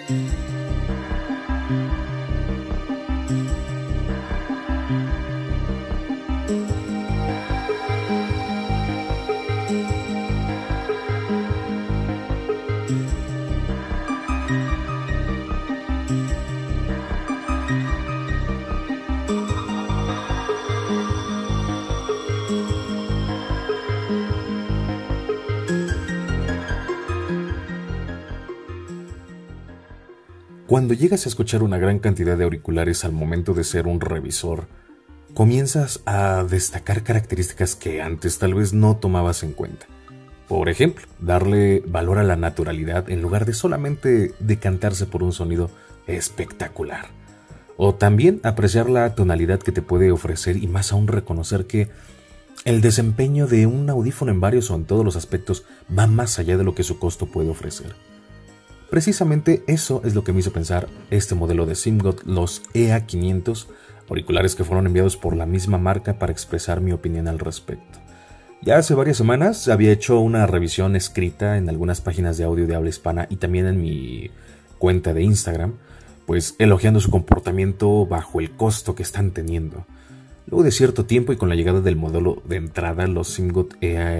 Cuando llegas a escuchar una gran cantidad de auriculares al momento de ser un revisor, comienzas a destacar características que antes tal vez no tomabas en cuenta. Por ejemplo, darle valor a la naturalidad en lugar de solamente decantarse por un sonido espectacular. O también apreciar la tonalidad que te puede ofrecer y más aún reconocer que el desempeño de un audífono en varios o en todos los aspectos va más allá de lo que su costo puede ofrecer. Precisamente eso es lo que me hizo pensar este modelo de SIMGOT, los EA500, auriculares que fueron enviados por la misma marca para expresar mi opinión al respecto. Ya hace varias semanas había hecho una revisión escrita en algunas páginas de audio de habla hispana y también en mi cuenta de Instagram, pues elogiando su comportamiento bajo el costo que están teniendo. Luego de cierto tiempo y con la llegada del modelo de entrada, los SIMGOT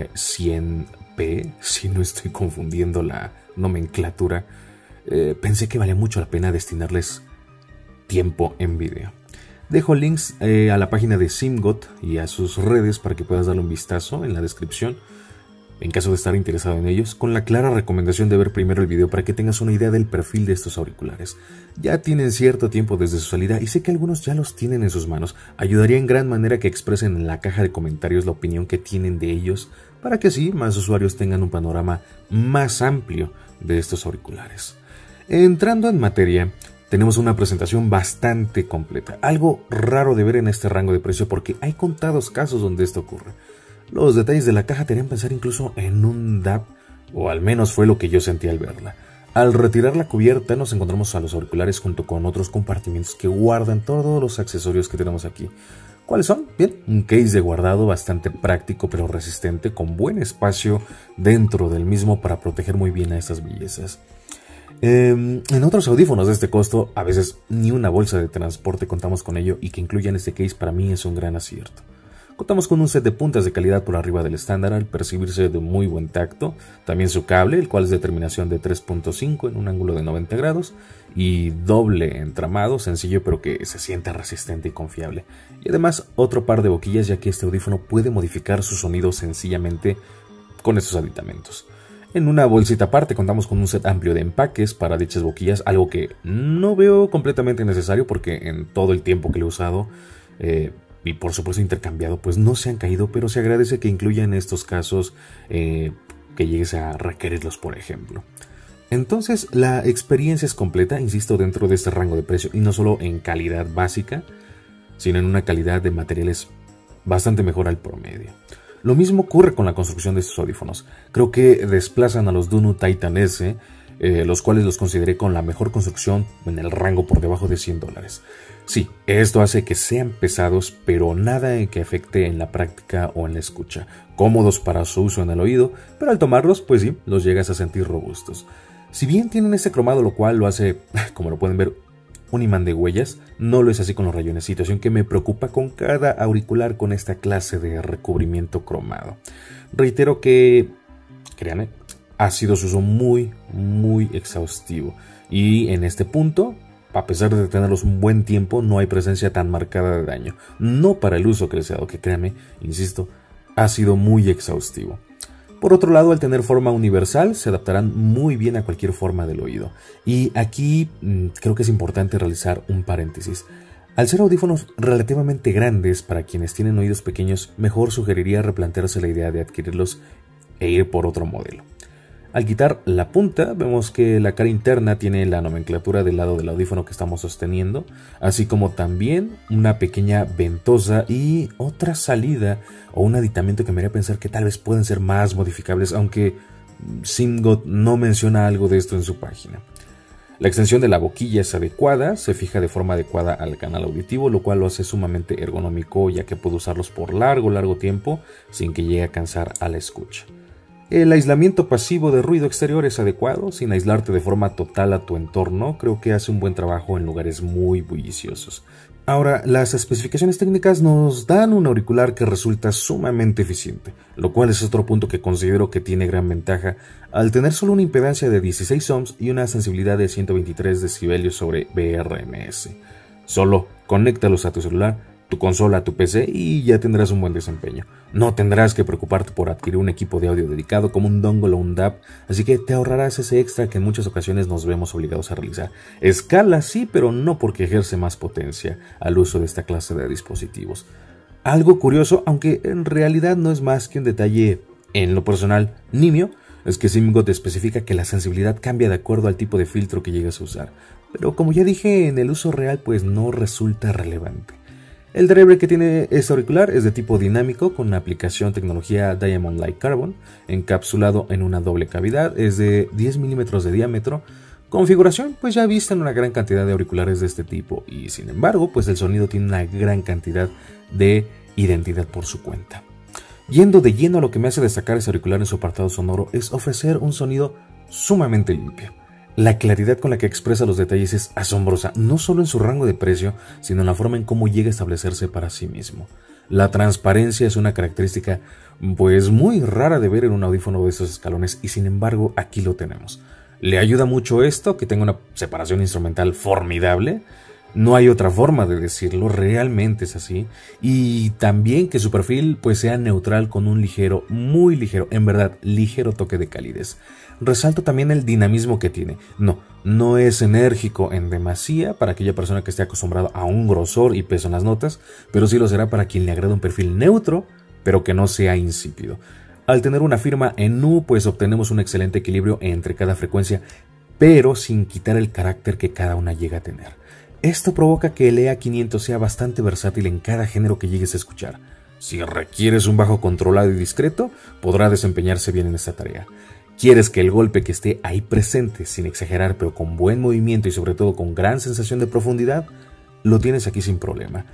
EA100P, si no estoy confundiendo la nomenclatura, pensé que valía mucho la pena destinarles tiempo en video. Dejo links a la página de SIMGOT y a sus redes para que puedas darle un vistazo en la descripción en caso de estar interesado en ellos, con la clara recomendación de ver primero el video para que tengas una idea del perfil de estos auriculares. Ya tienen cierto tiempo desde su salida y sé que algunos ya los tienen en sus manos. Ayudaría en gran manera que expresen en la caja de comentarios la opinión que tienen de ellos para que así más usuarios tengan un panorama más amplio de estos auriculares. Entrando en materia, tenemos una presentación bastante completa, algo raro de ver en este rango de precio porque hay contados casos donde esto ocurre. Los detalles de la caja te harían pensar incluso en un DAB, o al menos fue lo que yo sentí al verla. Al retirar la cubierta nos encontramos a los auriculares junto con otros compartimentos que guardan todos los accesorios que tenemos aquí. ¿Cuáles son? Bien, un case de guardado bastante práctico pero resistente, con buen espacio dentro del mismo para proteger muy bien a estas bellezas. En otros audífonos de este costo, a veces ni una bolsa de transporte contamos con ello, y que incluyan este case para mí es un gran acierto. Contamos con un set de puntas de calidad por arriba del estándar al percibirse de muy buen tacto, también su cable, el cual es de terminación de 3.5 en un ángulo de 90 grados y doble entramado, sencillo pero que se siente resistente y confiable. Y además otro par de boquillas, ya que este audífono puede modificar su sonido sencillamente con estos aditamentos. En una bolsita aparte contamos con un set amplio de empaques para dichas boquillas, algo que no veo completamente necesario porque en todo el tiempo que lo he usado y por supuesto intercambiado, pues no se han caído, pero se agradece que incluya en estos casos que llegues a requerirlos, por ejemplo. Entonces la experiencia es completa, insisto, dentro de este rango de precio, y no solo en calidad básica, sino en una calidad de materiales bastante mejor al promedio. Lo mismo ocurre con la construcción de estos audífonos. Creo que desplazan a los Dunu Titan S, los cuales los consideré con la mejor construcción en el rango por debajo de $100. Sí, esto hace que sean pesados, pero nada que afecte en la práctica o en la escucha. Cómodos para su uso en el oído, pero al tomarlos, pues sí, los llegas a sentir robustos. Si bien tienen este cromado, lo cual lo hace, como lo pueden ver, un imán de huellas, no lo es así con los rayones, situación que me preocupa con cada auricular con esta clase de recubrimiento cromado. Reitero que, créanme, ha sido su uso muy exhaustivo, y en este punto, a pesar de tenerlos un buen tiempo, no hay presencia tan marcada de daño. No para el uso que les he dado, que créanme, insisto, ha sido muy exhaustivo. Por otro lado, al tener forma universal, se adaptarán muy bien a cualquier forma del oído. Y aquí creo que es importante realizar un paréntesis. Al ser audífonos relativamente grandes para quienes tienen oídos pequeños, mejor sugeriría replantearse la idea de adquirirlos e ir por otro modelo. Al quitar la punta, vemos que la cara interna tiene la nomenclatura del lado del audífono que estamos sosteniendo, así como también una pequeña ventosa y otra salida o un aditamento que me haría pensar que tal vez pueden ser más modificables, aunque SIMGOT no menciona algo de esto en su página. La extensión de la boquilla es adecuada, se fija de forma adecuada al canal auditivo, lo cual lo hace sumamente ergonómico, ya que puedo usarlos por largo tiempo sin que llegue a cansar a la escucha. El aislamiento pasivo de ruido exterior es adecuado, sin aislarte de forma total a tu entorno. Creo que hace un buen trabajo en lugares muy bulliciosos. Ahora, las especificaciones técnicas nos dan un auricular que resulta sumamente eficiente, lo cual es otro punto que considero que tiene gran ventaja al tener solo una impedancia de 16 ohms y una sensibilidad de 123 decibelios sobre BRMS. Solo conéctalos a tu celular, tu consola, tu PC y ya tendrás un buen desempeño. No tendrás que preocuparte por adquirir un equipo de audio dedicado como un dongle o un DAB, así que te ahorrarás ese extra que en muchas ocasiones nos vemos obligados a realizar. Escala sí, pero no porque ejerce más potencia al uso de esta clase de dispositivos. Algo curioso, aunque en realidad no es más que un detalle en lo personal nimio, es que SIMGOT especifica que la sensibilidad cambia de acuerdo al tipo de filtro que llegas a usar, pero como ya dije, en el uso real pues no resulta relevante. El driver que tiene este auricular es de tipo dinámico con una aplicación tecnología Diamond Like Carbon, encapsulado en una doble cavidad, es de 10 milímetros de diámetro, configuración pues ya vista en una gran cantidad de auriculares de este tipo y sin embargo pues el sonido tiene una gran cantidad de identidad por su cuenta. Yendo de lleno a lo que me hace destacar este auricular en su apartado sonoro es ofrecer un sonido sumamente limpio. La claridad con la que expresa los detalles es asombrosa, no solo en su rango de precio, sino en la forma en cómo llega a establecerse para sí mismo. La transparencia es una característica pues muy rara de ver en un audífono de estos escalones y sin embargo aquí lo tenemos. Le ayuda mucho esto, que tenga una separación instrumental formidable. No hay otra forma de decirlo, realmente es así. Y también que su perfil pues sea neutral con un ligero, muy ligero, en verdad, ligero toque de calidez. Resalto también el dinamismo que tiene. No es enérgico en demasía para aquella persona que esté acostumbrada a un grosor y peso en las notas, pero sí lo será para quien le agrada un perfil neutro, pero que no sea insípido. Al tener una firma en U, pues obtenemos un excelente equilibrio entre cada frecuencia, pero sin quitar el carácter que cada una llega a tener. Esto provoca que el EA500 sea bastante versátil en cada género que llegues a escuchar. Si requieres un bajo controlado y discreto, podrá desempeñarse bien en esta tarea. ¿Quieres que el golpe que esté ahí presente, sin exagerar, pero con buen movimiento y sobre todo con gran sensación de profundidad? Lo tienes aquí sin problema.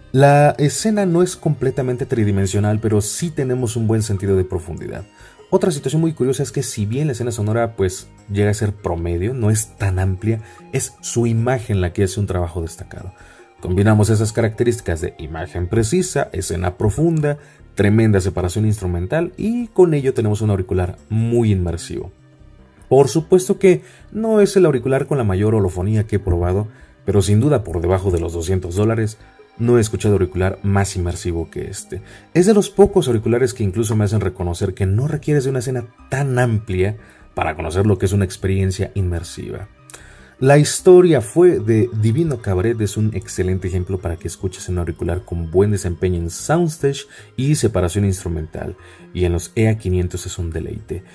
La escena no es completamente tridimensional, pero sí tenemos un buen sentido de profundidad. Otra situación muy curiosa es que si bien la escena sonora pues llega a ser promedio, no es tan amplia, es su imagen la que hace un trabajo destacado. Combinamos esas características de imagen precisa, escena profunda, tremenda separación instrumental y con ello tenemos un auricular muy inmersivo. Por supuesto que no es el auricular con la mayor holofonía que he probado, pero sin duda por debajo de los $200 no he escuchado auricular más inmersivo que este. Es de los pocos auriculares que incluso me hacen reconocer que no requieres de una escena tan amplia para conocer lo que es una experiencia inmersiva. La historia fue de Divino Cabaret, es un excelente ejemplo para que escuches un auricular con buen desempeño en soundstage y separación instrumental, y en los EA500 es un deleite.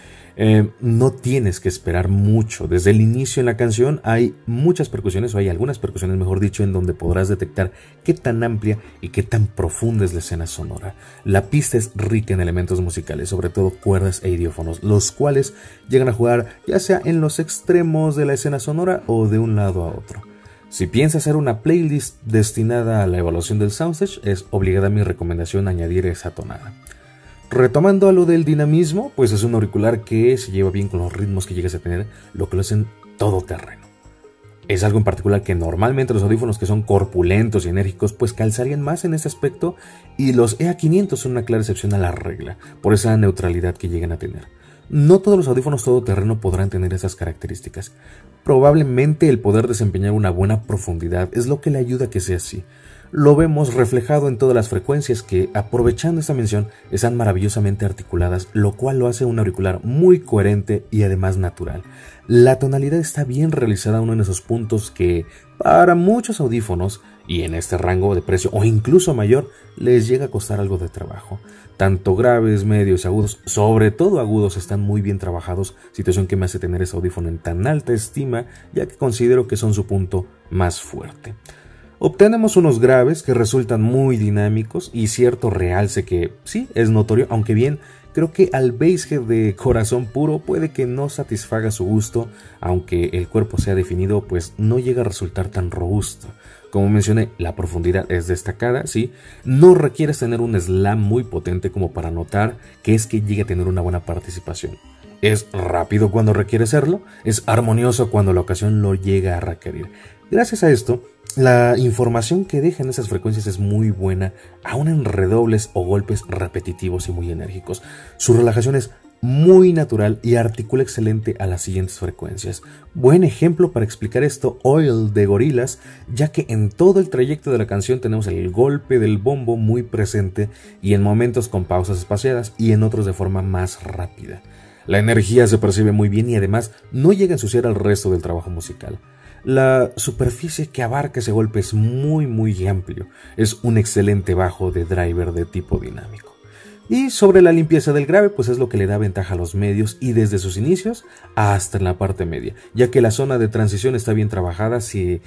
No tienes que esperar mucho. Desde el inicio en la canción hay muchas percusiones, o hay algunas percusiones mejor dicho, en donde podrás detectar qué tan amplia y qué tan profunda es la escena sonora. La pista es rica en elementos musicales, sobre todo cuerdas e idiófonos, los cuales llegan a jugar ya sea en los extremos de la escena sonora o de un lado a otro. Si piensas hacer una playlist destinada a la evaluación del soundstage, es obligada mi recomendación añadir esa tonada. Retomando a lo del dinamismo, pues es un auricular que se lleva bien con los ritmos que llegas a tener, lo que lo hacen todoterreno. Es algo en particular que normalmente los audífonos que son corpulentos y enérgicos pues calzarían más en este aspecto, y los EA500 son una clara excepción a la regla, por esa neutralidad que llegan a tener. No todos los audífonos todoterreno podrán tener esas características. Probablemente el poder desempeñar una buena profundidad es lo que le ayuda a que sea así. Lo vemos reflejado en todas las frecuencias que, aprovechando esta mención, están maravillosamente articuladas, lo cual lo hace un auricular muy coherente y además natural. La tonalidad está bien realizada, uno en esos puntos que, para muchos audífonos, y en este rango de precio o incluso mayor, les llega a costar algo de trabajo. Tanto graves, medios y agudos, sobre todo agudos, están muy bien trabajados, situación que me hace tener ese audífono en tan alta estima, ya que considero que son su punto más fuerte. Obtenemos unos graves que resultan muy dinámicos y cierto realce que sí es notorio, aunque bien Creo que al basshead de corazón puro puede que no satisfaga su gusto, aunque el cuerpo sea definido, pues no llega a resultar tan robusto. Como mencioné, la profundidad es destacada, sí, no requieres tener un slam muy potente como para notar que es que llegue a tener una buena participación. Es rápido cuando requiere serlo, es armonioso cuando la ocasión lo llega a requerir. Gracias a esto, la información que deja en esas frecuencias es muy buena, aún en redobles o golpes repetitivos y muy enérgicos. Su relajación es muy natural y articula excelente a las siguientes frecuencias. Buen ejemplo para explicar esto, Oil de Gorillaz, ya que en todo el trayecto de la canción tenemos el golpe del bombo muy presente y en momentos con pausas espaciadas y en otros de forma más rápida. La energía se percibe muy bien y además no llega a ensuciar al resto del trabajo musical. La superficie que abarca ese golpe es muy amplio. Es un excelente bajo de driver de tipo dinámico. Y sobre la limpieza del grave, pues es lo que le da ventaja a los medios y desde sus inicios hasta en la parte media, ya que la zona de transición está bien trabajada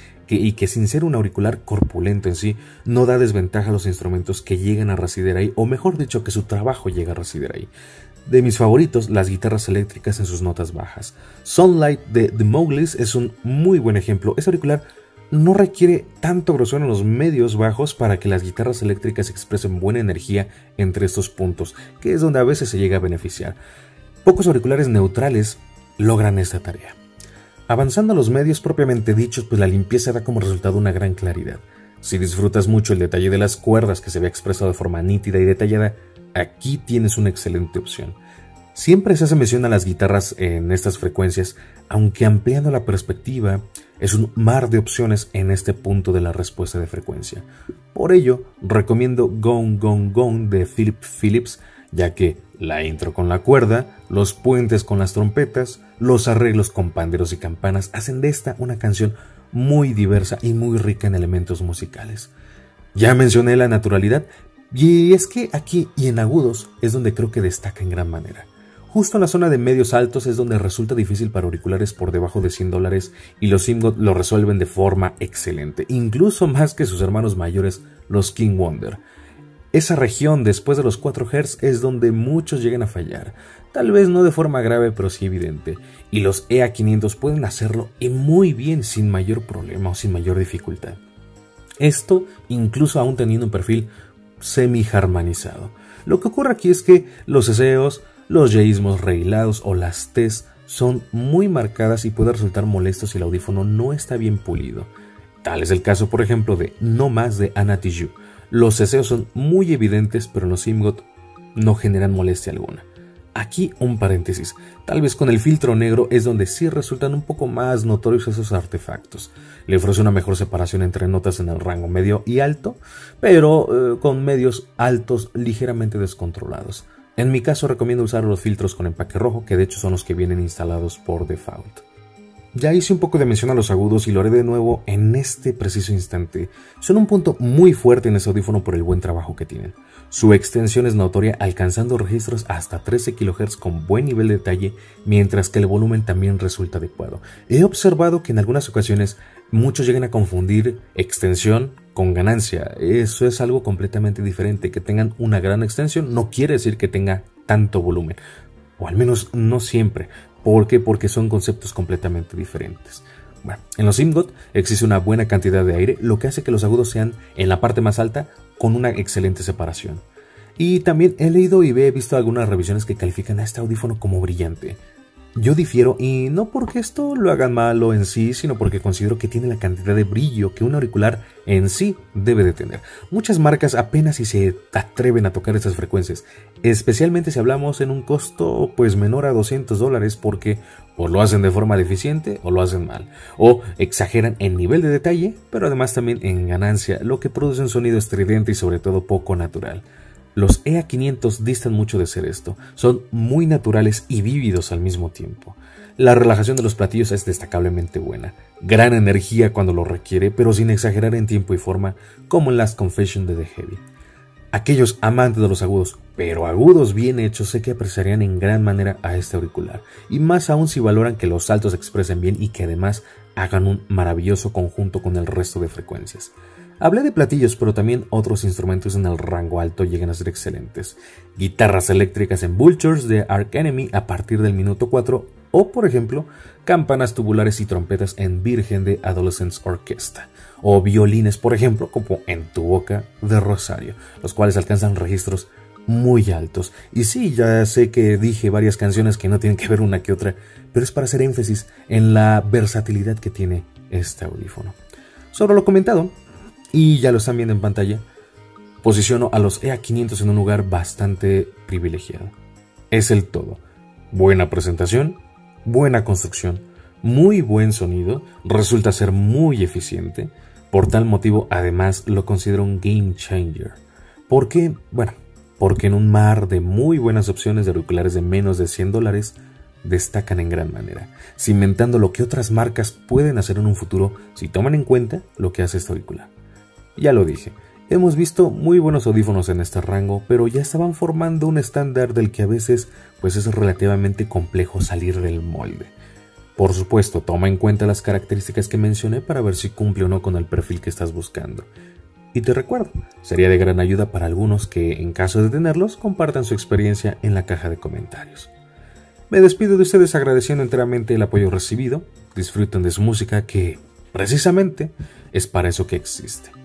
y que sin ser un auricular corpulento en sí, no da desventaja a los instrumentos que llegan a residir ahí, o mejor dicho, que su trabajo llega a residir ahí. De mis favoritos, las guitarras eléctricas en sus notas bajas. Sunlight de The Mowgli's es un muy buen ejemplo. Ese auricular no requiere tanto grosor en los medios bajos para que las guitarras eléctricas expresen buena energía entre estos puntos, que es donde a veces se llega a beneficiar. Pocos auriculares neutrales logran esta tarea. Avanzando a los medios propiamente dichos, pues la limpieza da como resultado una gran claridad. Si disfrutas mucho el detalle de las cuerdas que se ve expresado de forma nítida y detallada, aquí tienes una excelente opción. Siempre se hace mención a las guitarras en estas frecuencias, aunque ampliando la perspectiva, es un mar de opciones en este punto de la respuesta de frecuencia. Por ello, recomiendo Gone Gone Gone de Philip Phillips, ya que la intro con la cuerda, los puentes con las trompetas, los arreglos con panderos y campanas hacen de esta una canción muy diversa y muy rica en elementos musicales. Ya mencioné la naturalidad, y es que aquí y en agudos es donde creo que destaca en gran manera. Justo en la zona de medios altos es donde resulta difícil para auriculares por debajo de $100 y los Simgot lo resuelven de forma excelente, incluso más que sus hermanos mayores, los King Wonder. Esa región después de los 4 Hz es donde muchos llegan a fallar, tal vez no de forma grave pero sí evidente, y los EA500 pueden hacerlo y muy bien sin mayor problema o sin mayor dificultad. Esto incluso aún teniendo un perfil semi-harmonizado. Lo que ocurre aquí es que los eseos, los yeísmos rehilados o las Ts son muy marcadas y puede resultar molesto si el audífono no está bien pulido. Tal es el caso, por ejemplo, de No Más de Anna Tijoux. Los eseos son muy evidentes, pero en los Simgot no generan molestia alguna. Aquí un paréntesis, tal vez con el filtro negro es donde sí resultan un poco más notorios esos artefactos. Le ofrece una mejor separación entre notas en el rango medio y alto, pero con medios altos ligeramente descontrolados. En mi caso recomiendo usar los filtros con empaque rojo, que de hecho son los que vienen instalados por default. Ya hice un poco de mención a los agudos y lo haré de nuevo en este preciso instante. Son un punto muy fuerte en este audífono por el buen trabajo que tienen. Su extensión es notoria, alcanzando registros hasta 13 kHz con buen nivel de detalle, mientras que el volumen también resulta adecuado. He observado que en algunas ocasiones muchos llegan a confundir extensión con ganancia. Eso es algo completamente diferente. Que tengan una gran extensión no quiere decir que tenga tanto volumen, o al menos no siempre. ¿Por qué? Porque son conceptos completamente diferentes. Bueno, en los Simgot existe una buena cantidad de aire, lo que hace que los agudos sean en la parte más alta con una excelente separación. Y también he leído y he visto algunas revisiones que califican a este audífono como brillante. Yo difiero, y no porque esto lo hagan malo en sí, sino porque considero que tiene la cantidad de brillo que un auricular en sí debe de tener. Muchas marcas apenas si se atreven a tocar estas frecuencias, especialmente si hablamos en un costo pues menor a $200, porque o lo hacen de forma deficiente o lo hacen mal, o exageran en nivel de detalle, pero además también en ganancia, lo que produce un sonido estridente y sobre todo poco natural. Los EA500 distan mucho de ser esto, son muy naturales y vívidos al mismo tiempo. La relajación de los platillos es destacablemente buena, gran energía cuando lo requiere, pero sin exagerar en tiempo y forma, como en las Confession de The Heavy. Aquellos amantes de los agudos, pero agudos bien hechos, sé que apreciarían en gran manera a este auricular, y más aún si valoran que los altos se expresen bien y que además hagan un maravilloso conjunto con el resto de frecuencias. Hablé de platillos, pero también otros instrumentos en el rango alto llegan a ser excelentes. Guitarras eléctricas en Vultures de Arch Enemy a partir del minuto 4, o por ejemplo, campanas tubulares y trompetas en Virgen de Adolescents Orchestra, o violines, por ejemplo, como En tu boca de Rosario, los cuales alcanzan registros muy altos. Y sí, ya sé que dije varias canciones que no tienen que ver una que otra, pero es para hacer énfasis en la versatilidad que tiene este audífono. Sobre lo comentado, y ya lo están viendo en pantalla, posiciono a los EA500 en un lugar bastante privilegiado. Es el todo. Buena presentación, buena construcción, muy buen sonido, resulta ser muy eficiente. Por tal motivo, además, lo considero un game changer. ¿Por qué? Bueno, porque en un mar de muy buenas opciones de auriculares de menos de $100, destacan en gran manera, cimentando lo que otras marcas pueden hacer en un futuro si toman en cuenta lo que hace este auricular. Ya lo dije, hemos visto muy buenos audífonos en este rango, pero ya estaban formando un estándar del que a veces pues es relativamente complejo salir del molde. Por supuesto, toma en cuenta las características que mencioné para ver si cumple o no con el perfil que estás buscando. Y te recuerdo, sería de gran ayuda para algunos que, en caso de tenerlos, compartan su experiencia en la caja de comentarios. Me despido de ustedes agradeciendo enteramente el apoyo recibido. Disfruten de su música que, precisamente, es para eso que existe.